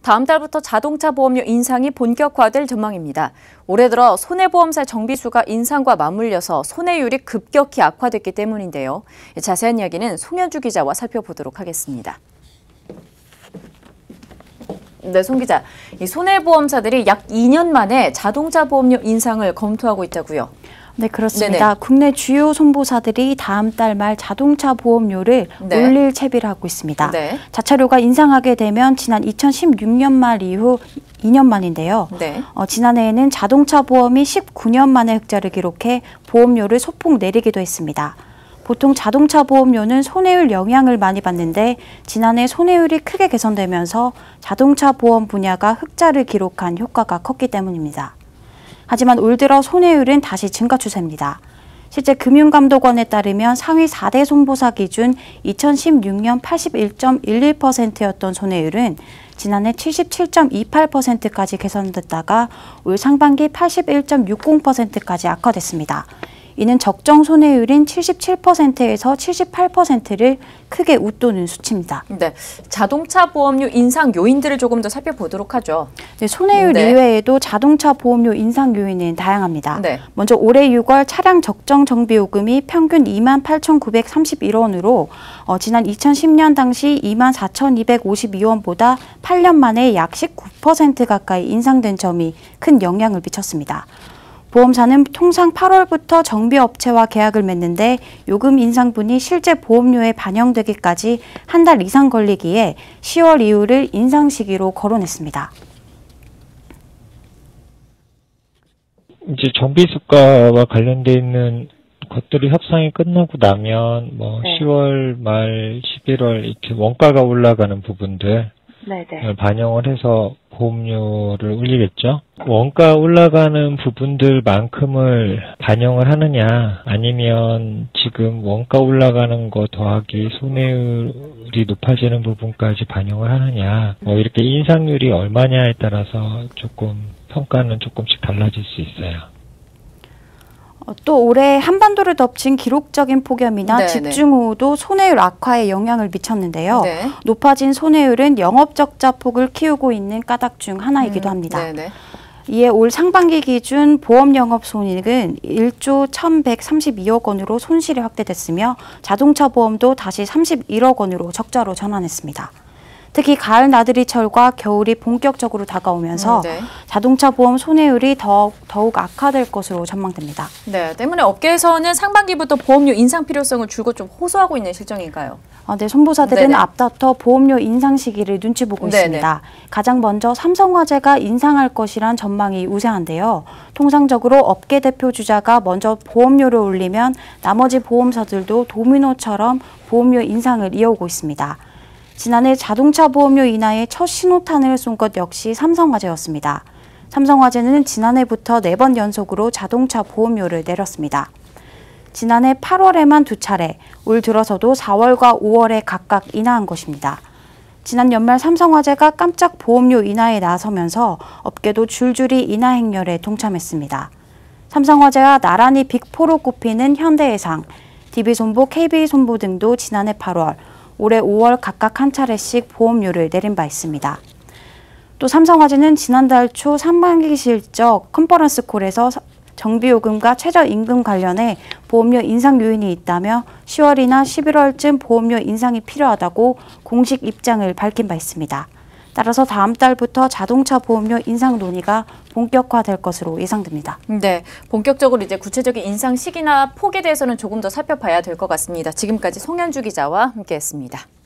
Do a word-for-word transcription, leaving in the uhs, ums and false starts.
다음 달부터 자동차 보험료 인상이 본격화될 전망입니다. 올해 들어 손해보험사 정비수가 인상과 맞물려서 손해율이 급격히 악화됐기 때문인데요. 자세한 이야기는 송현주 기자와 살펴보도록 하겠습니다. 네, 송 기자. 이 손해보험사들이 약 이 년 만에 자동차 보험료 인상을 검토하고 있다고요? 네, 그렇습니다. 네네. 국내 주요 손보사들이 다음 달 말 자동차 보험료를 네. 올릴 채비를 하고 있습니다. 네. 자차료가 인상하게 되면 지난 이천십육 년 말 이후 이 년 만인데요. 네. 어, 지난해에는 자동차 보험이 십구 년 만에 흑자를 기록해 보험료를 소폭 내리기도 했습니다. 보통 자동차 보험료는 손해율 영향을 많이 받는데 지난해 손해율이 크게 개선되면서 자동차 보험 분야가 흑자를 기록한 효과가 컸기 때문입니다. 하지만 올 들어 손해율은 다시 증가 추세입니다. 실제 금융감독원에 따르면 상위 사 대 손보사 기준 이천십육 년 팔십일 점 일일 퍼센트였던 손해율은 지난해 칠십칠 점 이팔 퍼센트까지 개선됐다가 올 상반기 팔십일 점 육공 퍼센트까지 악화됐습니다. 이는 적정 손해율인 칠십칠 퍼센트에서 칠십팔 퍼센트를 크게 웃도는 수치입니다. 네, 자동차 보험료 인상 요인들을 조금 더 살펴보도록 하죠. 네, 손해율 네. 이외에도 자동차 보험료 인상 요인은 다양합니다. 네. 먼저 올해 유월 차량 적정 정비요금이 평균 이만 팔천구백삼십일 원으로 어, 지난 이천십 년 당시 이만 사천이백오십이 원보다 팔 년 만에 약 십구 퍼센트 가까이 인상된 점이 큰 영향을 미쳤습니다. 보험사는 통상 팔월부터 정비업체와 계약을 맺는데 요금 인상분이 실제 보험료에 반영되기까지 한 달 이상 걸리기에 시월 이후를 인상 시기로 거론했습니다. 이제 정비수가와 관련돼 있는 것들이 협상이 끝나고 나면 뭐 네. 시월 말 십일월 이렇게 원가가 올라가는 부분들 네네. 반영을 해서 보험료를 올리겠죠. 원가 올라가는 부분들만큼을 반영을 하느냐 아니면 지금 원가 올라가는 거 더하기 손해율이 높아지는 부분까지 반영을 하느냐 뭐 이렇게 인상률이 얼마냐에 따라서 조금 평가는 조금씩 달라질 수 있어요. 또 올해 한반도를 덮친 기록적인 폭염이나 네네. 집중호우도 손해율 악화에 영향을 미쳤는데요. 네. 높아진 손해율은 영업적자 폭을 키우고 있는 까닭 중 하나이기도 합니다. 음, 이에 올 상반기 기준 보험 영업 손익은 일조 천백삼십이억 원으로 손실이 확대됐으며 자동차 보험도 다시 삼십일억 원으로 적자로 전환했습니다. 특히 가을 나들이철과 겨울이 본격적으로 다가오면서 음, 네. 자동차 보험 손해율이 더욱, 더욱 악화될 것으로 전망됩니다. 네, 때문에 업계에서는 상반기부터 보험료 인상 필요성을 줄곧 좀 호소하고 있는 실정인가요? 아, 네, 손보사들은 네네. 앞다퉈 보험료 인상 시기를 눈치 보고 네네. 있습니다. 가장 먼저 삼성화재가 인상할 것이란 전망이 우세한데요. 통상적으로 업계 대표 주자가 먼저 보험료를 올리면 나머지 보험사들도 도미노처럼 보험료 인상을 이어오고 있습니다. 지난해 자동차 보험료 인하에 첫 신호탄을 쏜 것 역시 삼성화재였습니다. 삼성화재는 지난해부터 네 번 연속으로 자동차 보험료를 내렸습니다. 지난해 팔월에만 두 차례, 올 들어서도 사월과 오월에 각각 인하한 것입니다. 지난 연말 삼성화재가 깜짝 보험료 인하에 나서면서 업계도 줄줄이 인하 행렬에 동참했습니다. 삼성화재와 나란히 빅사로 꼽히는 현대해상, 디비손보, 케이비손보 등도 지난해 팔월, 올해 오월 각각 한 차례씩 보험료를 내린 바 있습니다. 또 삼성화재는 지난달 초 상반기 실적 컨퍼런스 콜에서 정비요금과 최저임금 관련해 보험료 인상 요인이 있다며 시월이나 십일월쯤 보험료 인상이 필요하다고 공식 입장을 밝힌 바 있습니다. 따라서 다음 달부터 자동차 보험료 인상 논의가 본격화될 것으로 예상됩니다. 네, 본격적으로 이제 구체적인 인상 시기나 폭에 대해서는 조금 더 살펴봐야 될 것 같습니다. 지금까지 송현주 기자와 함께했습니다.